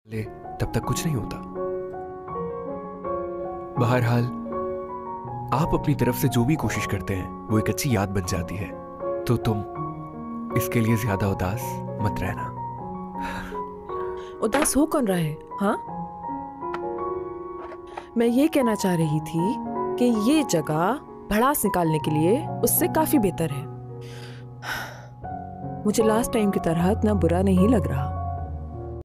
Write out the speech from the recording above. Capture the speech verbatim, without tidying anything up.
ले तब तक कुछ नहीं होता। बहरहाल आप अपनी तरफ से जो भी कोशिश करते हैं वो एक अच्छी याद बन जाती है, तो तुम इसके लिए ज्यादा उदास मत रहना। उदास हो कौन रहा है? हाँ, मैं ये कहना चाह रही थी कि ये जगह भड़ास निकालने के लिए उससे काफी बेहतर है। मुझे लास्ट टाइम की तरह इतना बुरा नहीं लग रहा।